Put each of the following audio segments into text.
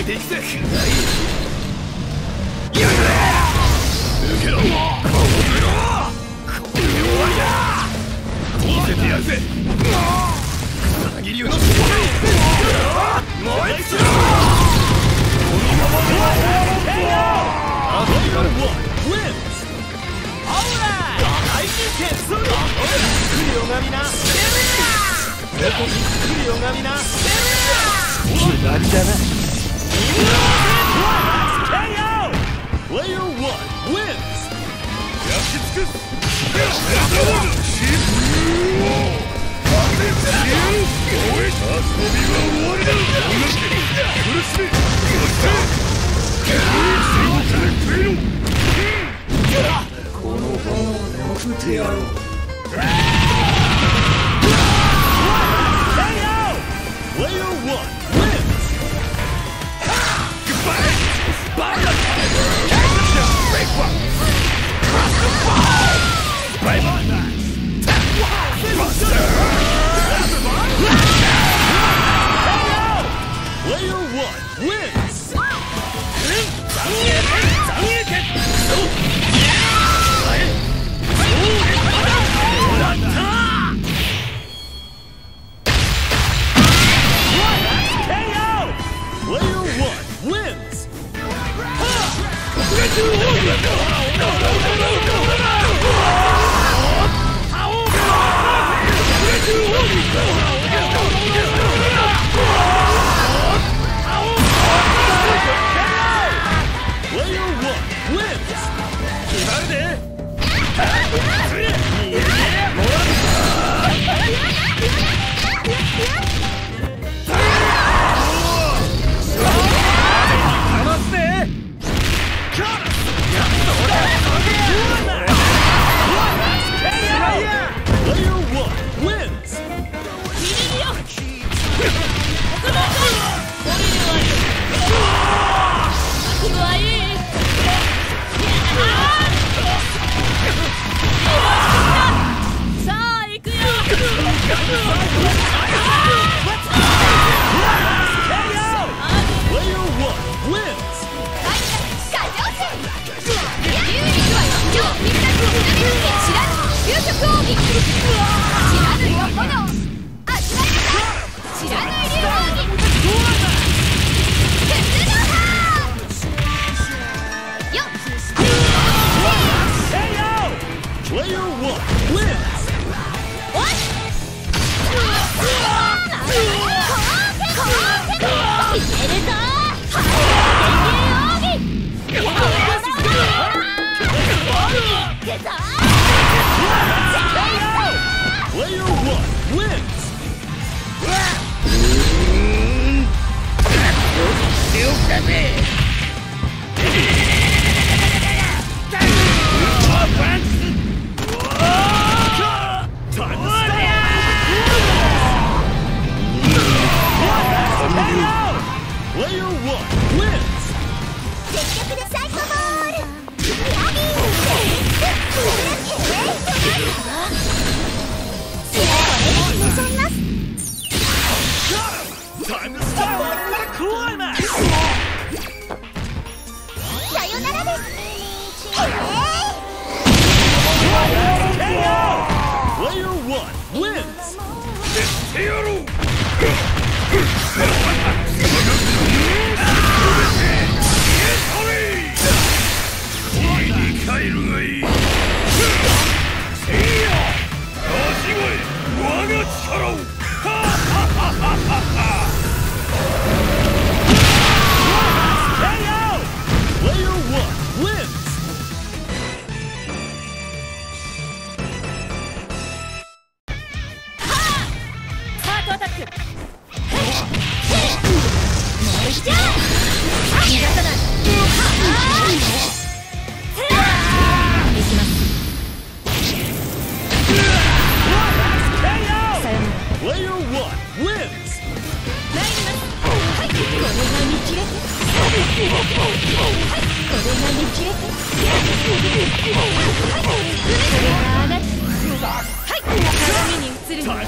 えていくぜ。やれ抜けろ。これで終わりだ。見せてやるぜ。草薙流のもう一度。このままではあとから来るよなみな。来るよなみな。決まりだな。Player 1 wins! 焼き尽くす。遊びは終わりだ。苦しめ。この炎を食ってやろう。Player 1 wins! Goodbye! Spider! Break one! Cross the ball! Brave on that! Buster! Player 1 wins!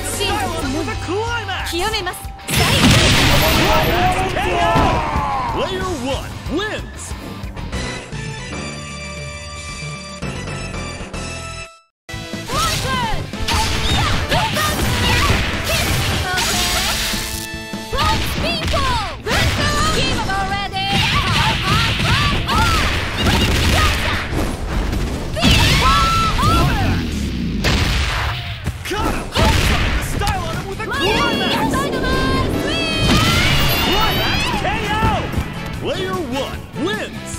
Player Player 1 wins! Player 1 wins!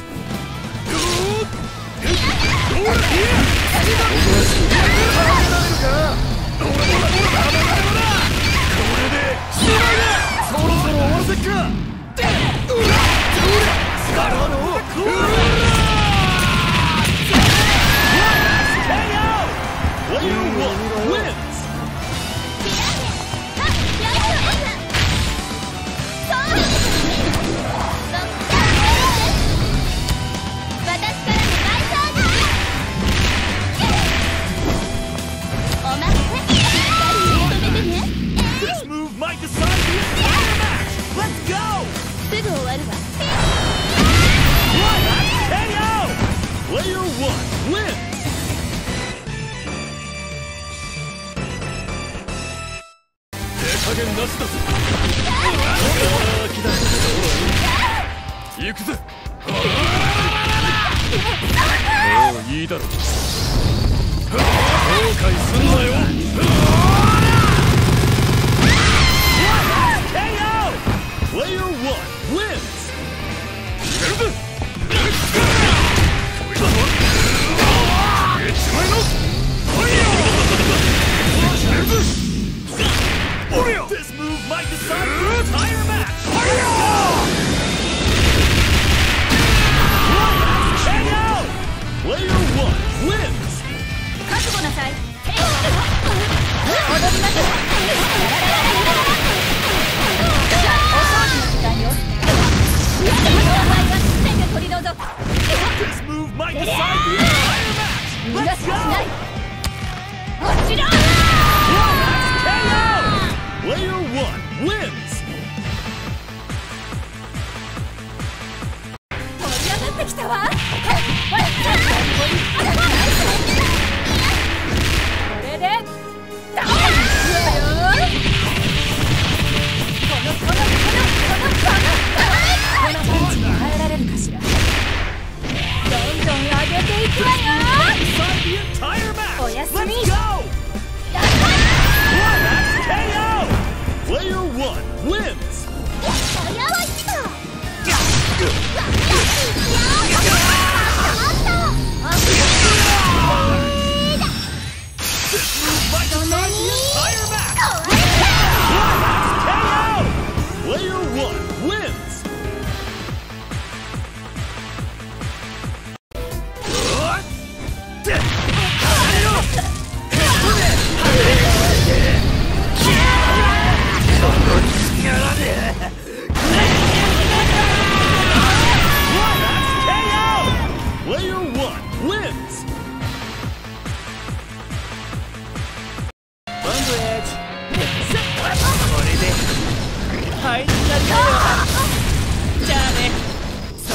行くぜ。もういいだろう。後悔すんなよ。Player 1 wins. 決めるぜ。This move might decide the entire match. Player 1 wins. 覚悟なさい。踊ります。お掃除の時間よ。お前は全て取り除く。 This move might decide the entire match. 逃がしはしない。こちら。 Player 1 wins. 盛り上がってきたわ。これで倒すわよ。このパンチに耐えられるかしら。どんどん上げていくわよ。おやすみ。 Player 1 wins. Player 1 wins. Player 1 wins. Bundledge. これで入っちゃったよ。じゃあね。そ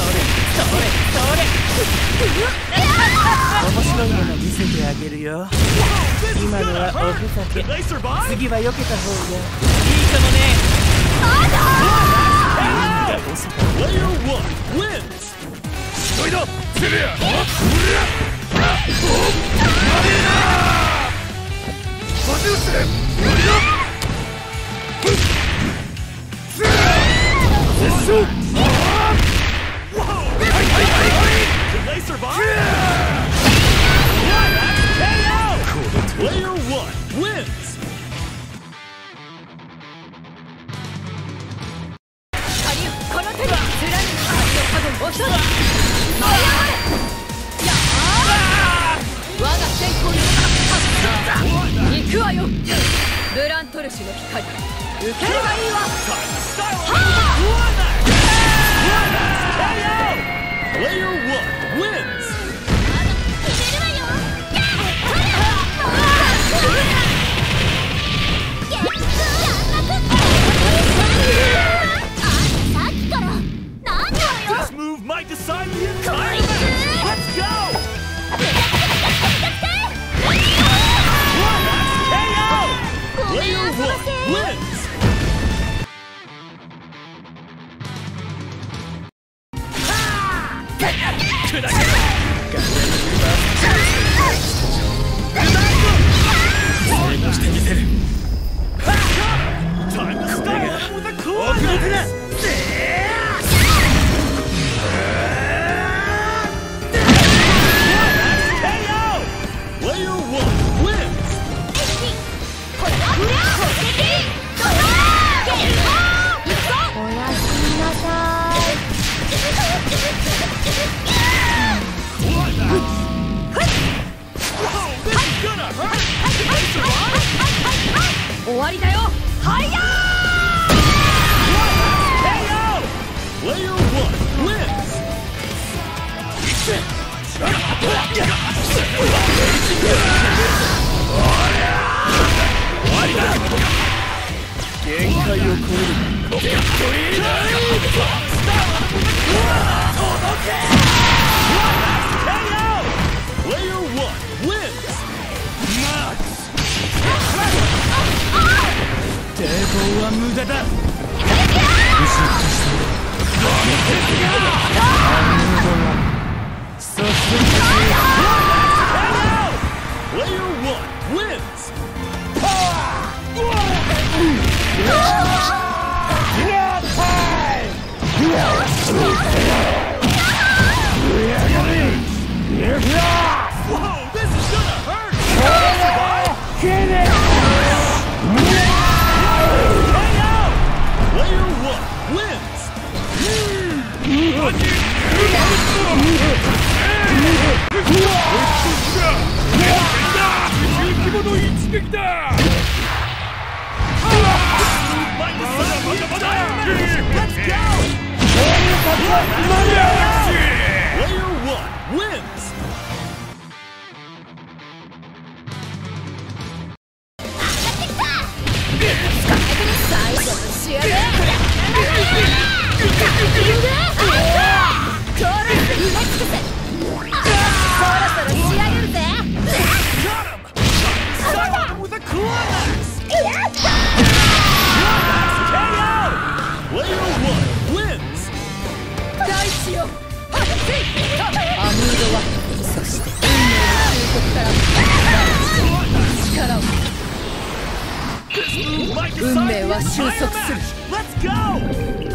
れ。面白いもの見せてあげるよ。今のはおふざけ。次は避けた方がいいかもね。Player 1 wins. どいだセリア。Player 1 wins. この手に貫く足を押し出す。我が先行に行くわよ。ブラントルシュの光受ければいいわ。 Player 1 wins. さっきから何を終わりだよ。はいやー Player 1 wins! Player 1 wins! 抵抗は無駄だ。 Player 1 wins! 運命は収束する。 Let's go!